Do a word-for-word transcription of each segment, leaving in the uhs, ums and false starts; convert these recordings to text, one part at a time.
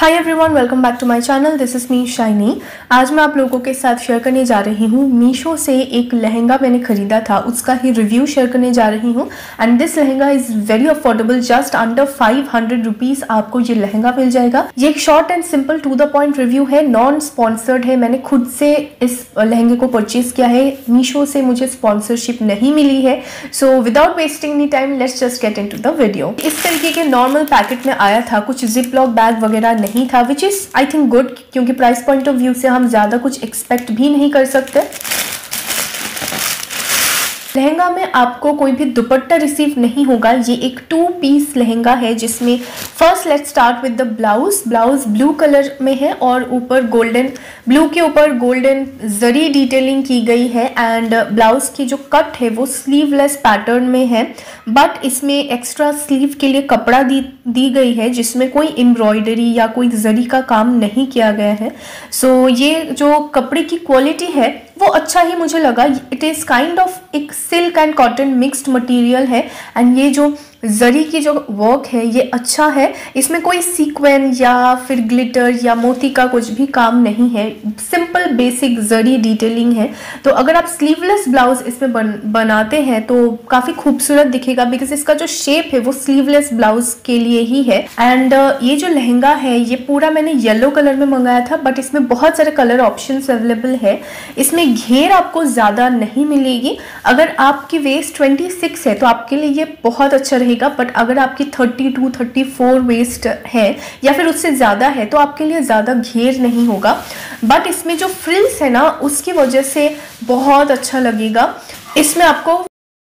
Hi everyone, welcome back to my channel. This is me Shiny. आज मैं आप लोगों के साथ शेयर करने जा रही हूँ मीशो से एक लहंगा मैंने खरीदा था, उसका ही रिव्यू शेयर करने जा रही हूँ। And this lehenga is very affordable, just under five hundred rupees आपको ये लहंगा मिल जाएगा। ये एक short and simple to the point review है, नॉन स्पॉन्सर्ड है। मैंने खुद से इस लहंगे को परचेज किया है, मीशो से मुझे स्पॉन्सरशिप नहीं मिली है। So without wasting any time let's just get into the video. इस तरीके के नॉर्मल पैकेट में आया था, कुछ जिप लॉक बैग वगैरह नहीं था, which is I think good, क्योंकि प्राइस पॉइंट ऑफ व्यू से हम ज्यादा कुछ एक्सपेक्ट भी नहीं कर सकते। लहंगा में आपको कोई भी दुपट्टा रिसीव नहीं होगा। ये एक टू पीस लहंगा है जिसमें first let's start with the blouse. Blouse blue colour में है और ऊपर गोल्डन, ब्लू के ऊपर गोल्डन जरी डिटेलिंग की गई है। एंड ब्लाउज की जो कट है वो स्लीवलेस पैटर्न में है, बट इसमें एक्स्ट्रा स्लीव के लिए कपड़ा दी दी गई है जिसमें कोई एम्ब्रॉयडरी या कोई जरी का काम नहीं किया गया है। सो so, ये जो कपड़े की क्वालिटी है वो अच्छा ही मुझे लगा। इट इज़ काइंड ऑफ एक silk and cotton mixed material है। एंड ये जो जरी की जो वर्क है ये अच्छा है, इसमें कोई सीक्वेंस या फिर ग्लिटर या मोती का कुछ भी काम नहीं है, सिंपल बेसिक जरी डिटेलिंग है। तो अगर आप स्लीवलेस ब्लाउज इसमें बन, बनाते हैं तो काफ़ी खूबसूरत दिखेगा, बिकॉज इसका जो शेप है वो स्लीवलेस ब्लाउज के लिए ही है। एंड uh, ये जो लहंगा है ये पूरा मैंने येलो कलर में मंगाया था, बट इसमें बहुत सारे कलर ऑप्शंस अवेलेबल है। इसमें घेर आपको ज़्यादा नहीं मिलेगी। अगर आपकी वेस्ट ट्वेंटी सिक्स है तो आपके लिए ये बहुत अच्छा रहेगा, बट अगर आपकी thirty two thirty four waist है या फिर उससे ज़्यादा है तो आपके लिए ज़्यादा घेर नहीं होगा। बट इसमें जो फ्रिल्स है ना उसकी वजह से बहुत अच्छा लगेगा। इसमें आपको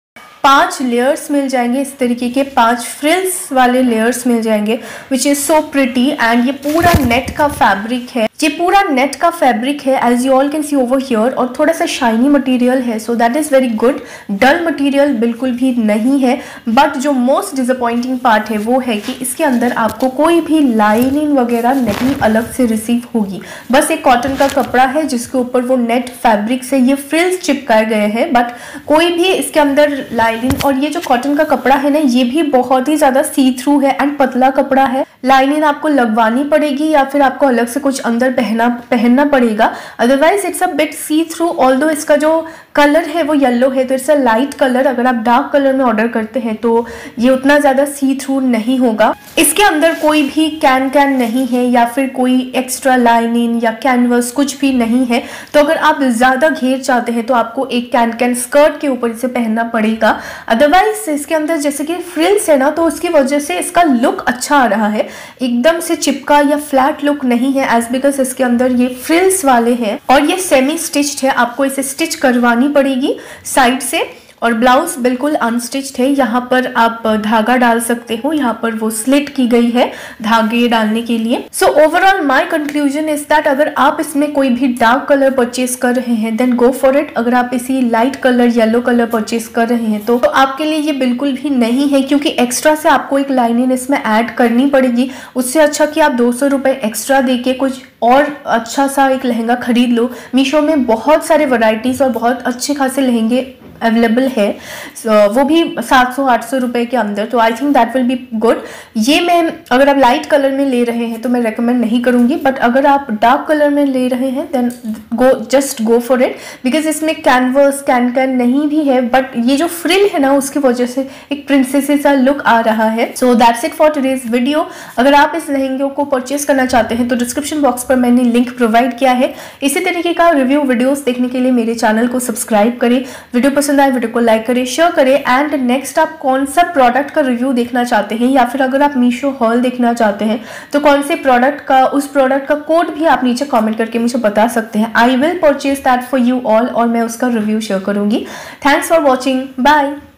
पांच लेयर्स मिल जाएंगे, इस तरीके के पांच फ्रिल्स वाले लेयर्स मिल जाएंगे, which is so pretty. And ये पूरा नेट का फैब्रिक है, ये पूरा नेट का फैब्रिक है as you all can see over here, और थोड़ा सा शाइनी मटेरियल है, so that is very good. Dull material बिल्कुल भी नहीं है। बट जो मोस्ट डिसअपॉइंटिंग पार्ट है वो है कि इसके अंदर आपको कोई भी लाइनिंग वगैरह नहीं अलग से रिसीव होगी। बस एक कॉटन का कपड़ा है जिसके ऊपर वो नेट फैब्रिक से ये फ्रिल्स चिपकाए गए हैं, बट कोई भी इसके अंदर लाइनिंग, और ये जो कॉटन का कपड़ा है ना ये भी बहुत ही ज़्यादा सी थ्रू है एंड पतला कपड़ा है। लाइनिंग आपको लगवानी पड़ेगी या फिर आपको अलग से कुछ अंदर पहना पहनना पड़ेगा, otherwise it's a bit see through. Although इसका जो कलर है वो येलो है तो इट्स अ लाइट कलर। अगर आप डार्क कलर में ऑर्डर करते हैं तो ये उतना ज़्यादा सी थ्रू नहीं होगा। इसके अंदर कोई भी कैन कैन नहीं है या फिर कोई एक्स्ट्रा लाइनिंग या कैनवस कुछ भी नहीं है। तो अगर आप ज़्यादा घेर चाहते हैं तो आपको एक कैन कैन स्कर्ट के ऊपर इसे पहनना पड़ेगा। अदरवाइज इसके अंदर जैसे कि फ्रिल्स है ना तो उसकी वजह से इसका लुक अच्छा आ रहा है, एकदम से चिपका या फ्लैट लुक नहीं है, एज बिकॉज इसके अंदर ये फ्रिल्स वाले हैं। और ये सेमी स्टिच्ड है, आपको इसे स्टिच करवानी पड़ेगी साइड से। और ब्लाउज बिल्कुल अनस्टिच्ड है, यहाँ पर आप धागा डाल सकते हो, यहाँ पर वो स्लिट की गई है धागे डालने के लिए। So overall my conclusion is that अगर आप इसमें कोई भी डार्क कलर परचेज कर रहे हैं देन गो फॉर इट। अगर आप इसी light colour yellow colour purchase कर रहे हैं तो, तो आपके लिए ये बिल्कुल भी नहीं है, क्योंकि एक्स्ट्रा से आपको एक लाइनिंग इसमें ऐड करनी पड़ेगी। उससे अच्छा कि आप दो सौ रुपये एक्स्ट्रा दे के कुछ और अच्छा सा एक लहंगा खरीद लो। मीशो में बहुत सारे वैरायटीज और बहुत अच्छे खासे लहंगे अवेलेबल है, so, वो भी सात सौ आठ सौ रुपये के अंदर। तो I think that will be good. ये मैं अगर आप लाइट कलर में ले रहे हैं तो मैं रेकमेंड नहीं करूँगी, बट अगर आप डार्क कलर में ले रहे हैं then go just go for it, because इसमें कैनवस कैन कैन नहीं भी है, बट ये जो फ्रिल है ना उसकी वजह से एक प्रिंसेसी सा लुक आ रहा है। So that's it for today's video. अगर आप इस लहंगे को परचेज करना चाहते हैं तो डिस्क्रिप्शन बॉक्स पर मैंने लिंक प्रोवाइड किया है। इसी तरीके का रिव्यू वीडियोस देखने के लिए मेरे चैनल को सब्सक्राइब करें। वीडियो पसंद आए वीडियो को लाइक करें, शेयर करें। एंड नेक्स्ट आप कौन सा प्रोडक्ट का रिव्यू देखना चाहते हैं या फिर अगर आप मीशो हॉल देखना चाहते हैं तो कौन से प्रोडक्ट का, उस प्रोडक्ट का कोड भी आप नीचे कमेंट करके मुझे बता सकते हैं। I will purchase that for you all और मैं उसका रिव्यू शेयर करूंगी। Thanks for watching, bye.